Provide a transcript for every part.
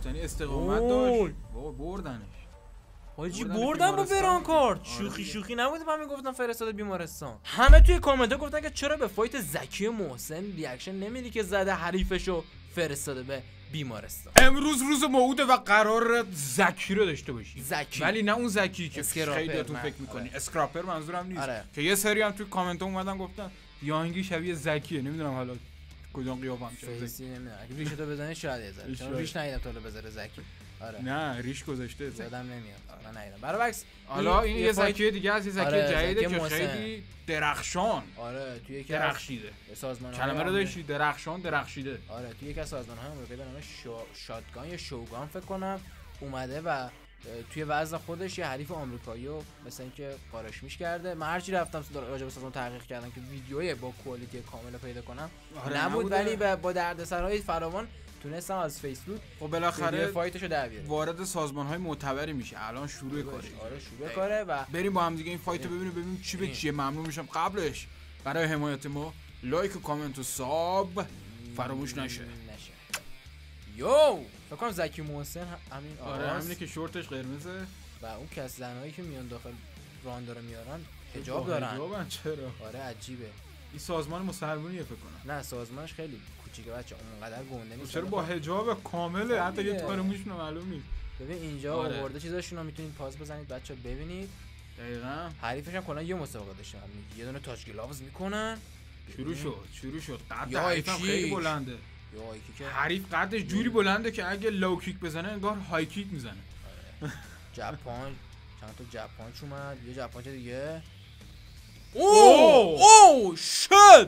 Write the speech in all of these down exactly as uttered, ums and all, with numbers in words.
گفتنی استقامت داشت بابا بردنش. حاجی بردن با برانکارد. شوخی شوخی نبود من میگفتم فرستاده بیمارستان. همه توی کامنت ها گفتن که چرا به فایت زکی محسن ریاکشن نمیدی که زده حریفشو فرستاده به بیمارستان. امروز روز موعوده و قرار زکی رو داشته باشی. زکی ولی نه اون زکی که اسکراپر خیلیاتون فکر میکنی. آره. اسکراپر منظورم نیست. آره. که یه سری هم توی کامنت ها اومدن گفتن یانگی شبیه زکیه. نمیدونم حالا کدوم قیافم شده. فیسی نمیدونم. اگه ریشتو بزنی شاید یه ذره. چون ریش ندیدم تا بذاره زکی. آره. نه ریش گذاشته زدم نمیاد. من ندیدم. برعکس حالا این یه زکی دیگه از یه زکی آره جدیده که خیلی درخشان. آره توی یک درخشیده. سازمان کلمه رو داشتی درخشان درخشیده. آره توی یک از سازمان‌های آمریکایی به نام شاتگان یا شوگان فکر کنم اومده و توی وضع خودش یه حریف آمریکایی رو مثلا اینکه قارشمیش کرده. من هرچی رفتم راجع به سازمان تحقیق کردم که ویدیوی با کوالیتی کامل پیدا کنم آره نبود، ولی با دردسرهای فراوان تونستم از فیسبوک خب بالاخره فایتشو در بیارم. وارد سازمان‌های معتبری میشه. الان شروع کاره. آره شروع کاره و بریم با هم دیگه این فایتو ببینیم ببینیم چی به چیه. ممنون میشم قبلش برای حمایت ما لایک و کامنت و ساب فراموش نشه. نشه. یو فکر کنم زکی محسن همین آره همینه که شورتش قرمزه و اون کس زنایی که میان داخل راندو رو میارن حجاب دارن. حجابن چرا؟ آره عجیبه. این سازمان مسلمونیه فکر کنم. نه سازمانش خیلی کوچیکه بچه اونقدر گنده نیست. چرا با حجاب کامله حتی یه تار موشون معلوم نیست. ببین اینجا آره. آورده چیزاشون رو میتونید پاس بزنید بچا ببینید. دقیقاً حریفش هم کلا یه مسابقه داشتن. یه دونه تاچ گلاوز میکنن. شروع شد شروع شد. قد حریفم خیلی بلنده. یا ایکی که حریف قدش جوری بلنده که اگه لو کیک بزنه انگار های کیک میزنه. آره. جپان چند تا جپان اومد. یه جپان دیگه. اوه اوه شت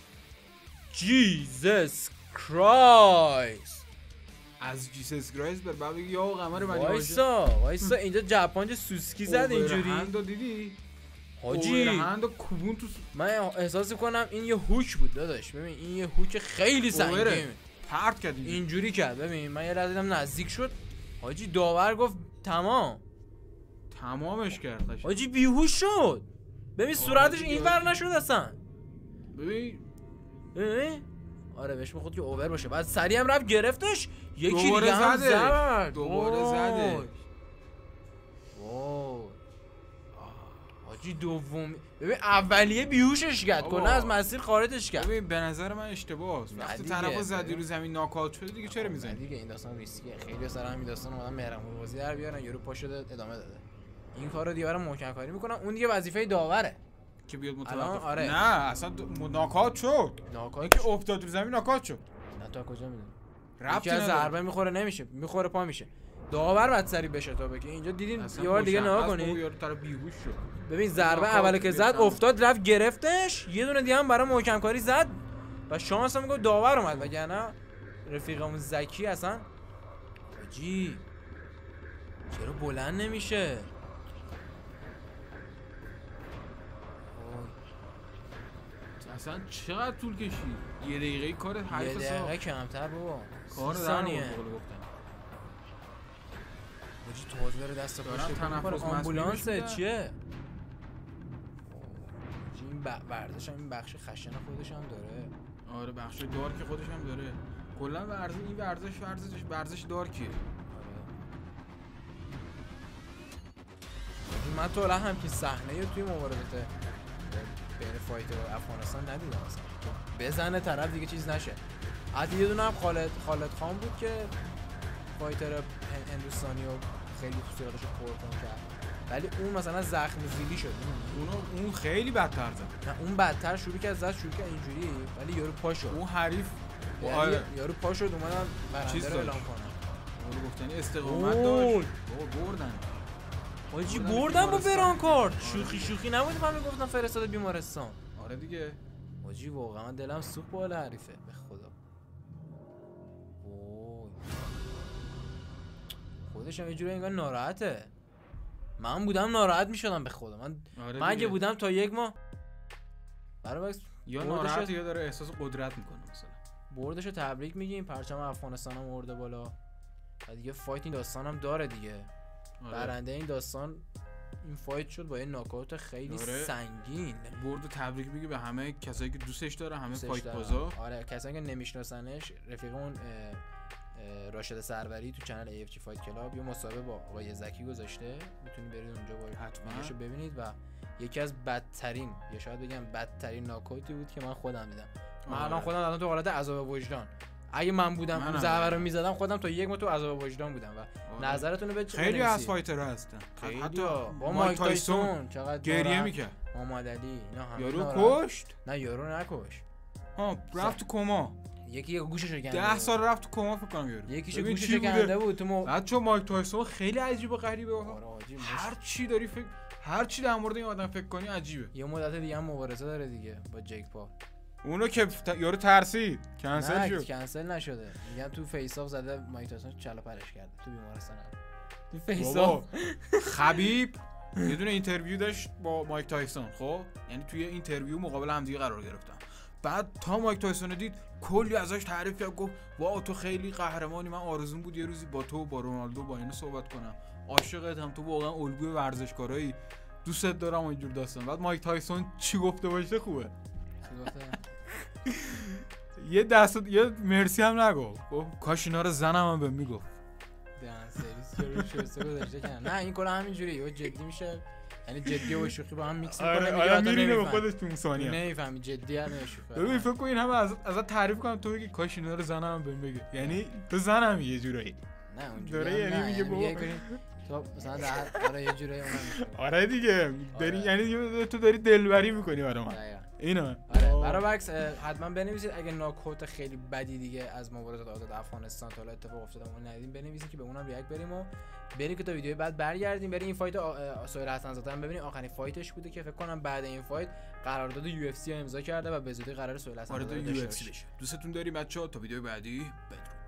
جیزس کرایست. از جیسس کرایست بر بابا یا قمر ولی وایسا وایسا اینجا ژاپن چه زد اینجوری هندو دیدی حاجی هندو کوبون تو. من احساس میکنم این یه هوک بود داداش. ببین این یه هوک خیلی سنگین پرت کرد اینجوری کرد. ببین من یه لحظه دیدم نزدیک شد حاجی داور گفت تمام تمامش کرد حاجی بیهوش شد. ببین صورتش اینور نشد اصلا. ببین ببین آره بهش میخواد که اوور باشه. بعد سریع هم رفت گرفتش یکی دوباره دیگه هم زده زد. دوباره زده. وای حاجی دوم ببین اولیه بیهوشش کرد کلا از مسیر خارجش کرد. ببین به نظر من اشتباهه. وقتی طرفو زدی رو زمین ناکاوت شده دیگه چرا میزنی دیگه؟ این داستان ریسکیه. خیلی سر همین داستان اومدن مهربون بازی در بیارن یارو پا شده ادامه داده. این کارو دیگه برای محکم کاری میکنن. اون دیگه وظیفه داوره که بیاد متوقف. آره. نه اصلا ناکات شد. ناکات که افتاد رو زمین ناکات شد. نه تا کجا میدونی؟ رفتی از ضربه میخوره نمیشه میخوره پا میشه. داور بعد سری بشه تا بگه اینجا دیدین یه بار دیگه نگاه کنید. یارو طرف بیهوش شد. ببین ضربه اولی که زد افتاد رفت گرفتش. یه دونه دیگه هم برای محکم کاری زد و شانس هم گفت داور اومد وگرنه رفیقمون زکی اصلا حاجی چرا بلند نمیشه؟ اصلا چقدر طول کشید؟ یه دقیقه کار حریف سا یه دقیقه کمتر بابا کار ثانیه حاجی توز بره دست پاش آمبولانسه چیه؟ این ورزش هم این بخش خشن خودش هم داره. آره بخش دارک خودش هم داره. کلا ورزش این ورزش ورزش ورزش دارکیه. من تو الان هم که صحنه رو توی مبارزات بین فایتر و افغانستان ندیدم اصلا. بزنه طرف دیگه چیز نشه. حتی یه دونه هم خالد خالد خان بود که فایتر هندوستانی رو خیلی تو صورتش خورد کرد. ولی اون مثلا زخم زیلی شد. اون اون خیلی بدتر زد. نه اون بدتر شروع کرد زد شروع کرد اینجوری ولی یارو پا شد. اون حریف یعنی یارو پا شد اومدن برنده رو اعلام کنن. اون گفتنی استقامت داشت. بابا بردن. حاجی بردن با برانکارد. شوخی شوخی نبود من میگفتم فرستاده بیمارستان. آره دیگه. حاجی واقعا دلم سوخت بالا حریفه به خدا. وای. خودش هم یه جوری انگار ناراحته. من بودم ناراحت میشدم به خدا. من آره من اگه بودم تا یک ماه برای یا ناراحت یا داره احساس قدرت میکنه مثلا. بردشو تبریک میگیم. پرچم افغانستان هم آورده بالا. و دیگه فایت این داستان هم داره دیگه. آره. برنده این داستان این فایت شد با یه ناکاوت خیلی آره. سنگین. برد تبریک میگه به همه کسایی که دوستش داره، همه فایت بازا. آره کسایی که نمیشناسنش رفیقمون راشد سروری تو کانال ای اف جی فایت کلاب یه مسابقه با آقای زکی گذاشته، میتونید برید اونجا با حتماش ببینید و یکی از بدترین یا شاید بگم بدترین ناکوتی بود که من خودم دیدم. من الان خودم الان تو حالت عذاب وجدان، اگه من بودم اون ضربه رو میزدم خودم تا یک ماه تو عذاب وجدان بودم و آره. نظرتون رو بچ خیلی از فایترها هستن، حتی با مایک تایسون چقدر گریه میکرد، محمد علی اینا همه یارو کشت. نه یارو نکشت، ها رفت تو کما، یکی گوشش کنده ده سال رفت تو کما فکر کنم یارو، یکیش گوشش کنده بود تو مو... بعد چون مایک تایسون خیلی عجیب و غریبه، هر چی داری فکر هر چی در مورد این آدم فکر کنی عجیبه. یه مدت دیگه هم مبارزه داره دیگه با جیک پال، اونو که یارو ترسید کنسل شد. نه کنسل نشده، میگن تو فیس آف زده مایک تایسون چلا پرش کرده تو بیمارستان. تو فیس آف خبیب یه دونه اینترویو داشت با مایک تایسون، خب یعنی توی اینترویو مقابل هم دیگه قرار گرفتن، بعد تا مایک تایسون دید کلی ازش تعریف کرد، گفت واو تو خیلی قهرمانی، من آرزوم بود یه روزی با تو با رونالدو با اینا صحبت کنم، عاشقتم، تو واقعا الگوی ورزشکارایی، دوستت دارم و اینجور داستان. بعد مایک تایسون چی گفته باشه خوبه، یه دست یه مرسی هم نگفت، کاش اینا رو زنم هم بهم میگفت. دهن سرویس رو شسته گذاشته کنن. نه این کلا همینجوریه، یهو جدی میشه، یعنی جدی و شوخی با هم میکس میکنه. آره آره میرینه به خودش تو ثانیه نمیفهمی جدی هم شوخی. ببین فکر کن این همه از ازت تعریف کنم تو بگی کاش اینا رو زنم هم بهم بگه، یعنی تو زنم یه جورایی. نه اونجوری یعنی میگه بابا تو مثلا در آره یه جورایی اونم میشه. آره دیگه داری یعنی تو داری دلبری میکنی برام. اینا آره برای عکس حتما بنویسید اگه ناکوت خیلی بدی دیگه از مبارزات آزاد افغانستان تا حالا اتفاق افتاده اون ندیدیم بنویسید که به اونم ریاکت بریم و بریم که تا ویدیو بعد برگردیم بریم این فایت سهیل حسن زاده هم ببینیم. آخرین فایتش بوده که فکر کنم بعد این فایت قرارداد یو اف سی امضا کرده و به زودی قرار سهیل حسن زاده وارد یو اف سی بشه. دوستتون داریم بچه‌ها، تا ویدیو بعدی بدرود.